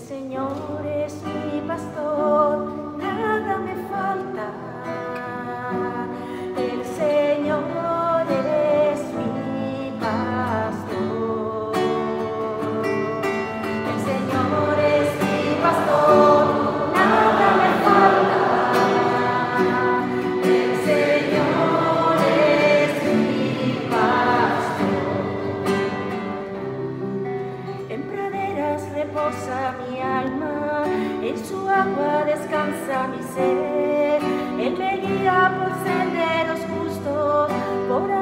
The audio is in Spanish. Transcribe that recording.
Señor es mi pastor, nada me falta. El Señor es mi pastor. El Señor es mi pastor, nada me falta. El Señor es mi pastor. En praderas reposa mi alma, en su agua descansa mi ser. Él me guía por senderos justos, por